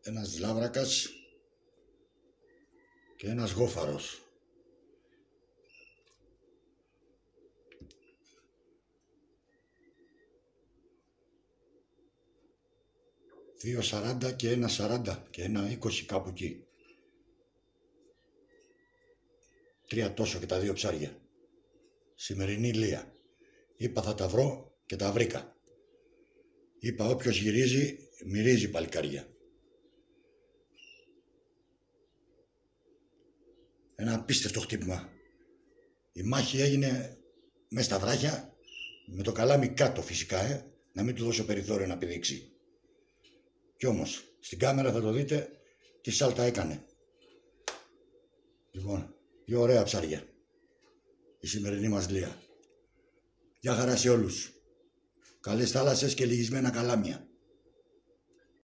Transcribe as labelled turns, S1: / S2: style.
S1: ένας λάβρακας και ένας γόφαρος. Δύο 40 και ένα 40 και ένα 20 κάπου εκεί. 3 τόσο και τα 2 ψάρια. Σημερινή λία. Είπα θα τα βρω και τα βρήκα. Είπα όποιος γυρίζει, μυρίζει παλικάρια. Ένα απίστευτο χτύπημα. Η μάχη έγινε μες στα βράχια, με το καλάμι κάτω φυσικά, να μην του δώσω περιθώριο να πηδήξει. Κι όμως, στην κάμερα θα το δείτε τι σάλτα έκανε. Λοιπόν, δύο ωραία ψάρια. Η σημερινή μας λία. Γεια χαρά σε όλους. Καλές θάλασσες και λυγισμένα καλάμια.